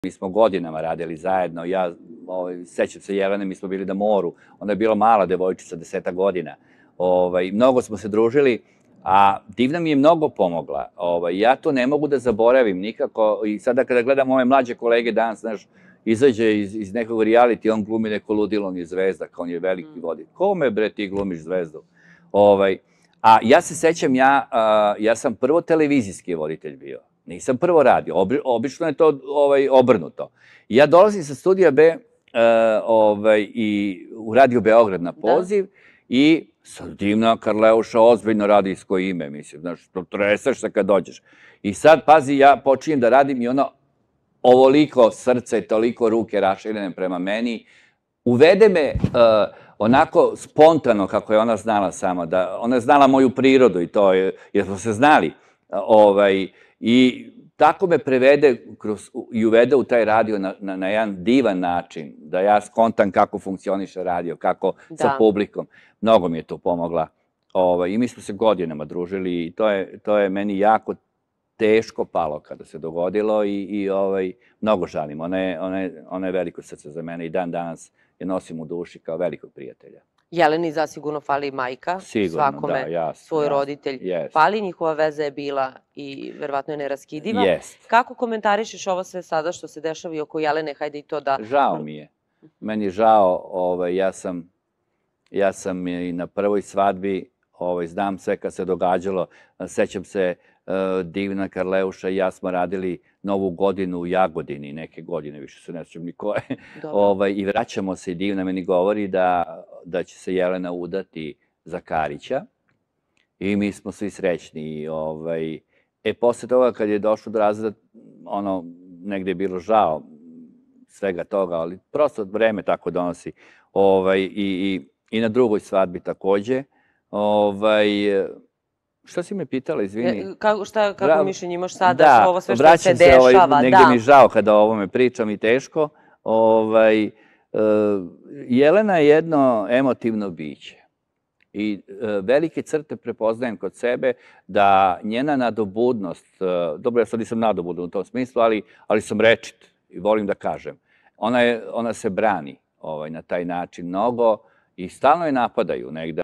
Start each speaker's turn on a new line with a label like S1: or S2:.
S1: Mi smo godinama radili zajedno, ja sećam se Jelene, mi smo bili na moru, ona je bila mala devojčica, 10 godina. Mnogo smo se družili, a Divna mi je mnogo pomogla. Ja to ne mogu da zaboravim nikako i sada kada gledam ove mlađe kolege danas, znaš, izađe iz nekog reality, on glumi neko ludilo, on je zvezda, kao on je veliki voditelj. Kome, bre, ti glumiš zvezdu? A ja se sećam, ja sam prvo televizijski voditelj bio. Nisam prvo radio. Obično je to obrnuto. Ja dolazim sa Studija B i u Radio Beograd na poziv i sad Divna Karleuša ozbiljno radijsko ime, mislim, znaš, tresaš se kad dođeš. I sad, pazi, ja počinjem da radim i ono ovoliko srce, toliko ruke raširene prema meni, uvede me onako spontano, kako je ona znala sama, da ona je znala moju prirodu i to, jer smo se znali. I tako me prevede i uvede u taj radio na jedan divan način, da ja skontam kako funkcioniše radio, kako sa publikom. Mnogo mi je to pomogla. I mi smo se godinama družili i to je meni jako teško palo kada se dogodilo i mnogo žalim. Ona je veliko srce za mene i dan danas je nosim u duši kao velikog prijatelja.
S2: Jeleni zasigurno fali majka, svakome svoj roditelj. Fali, njihova veza je bila i verovatno je neraskidiva. Kako komentarišeš ovo sve sada što se dešava i oko Jelene, hajde i to da...
S1: Žao mi je. Meni je žao, ja sam i na prvoj svadbi, znam sve kad se događalo, sećam se Divna Karleuša i ja smo radili Novu godinu u Jagodini, neke godine, više se ne sjećam ni koje. I vraćamo se i Divna meni govori da će se Jelena udati za Karića i mi smo svi srećni. Posle toga kad je došlo do razreda, negde je bilo žao svega toga, ali prosto vreme tako donosi. I na drugoj svadbi takođe. Šta si me pitala, izvini?
S2: Kako mišljenje imaš sada, ovo sve što se dešava?
S1: Vraćam se, negde mi žao kada o ovome pričam i teško. Jelena je jedno emotivno biće i velike crte prepoznajem kod sebe da njena nadobudnost, dobro, ja sad nisam nadobudan u tom smislu, ali sam rečit i volim da kažem, ona se brani na taj način mnogo i stalno je napadaju negde.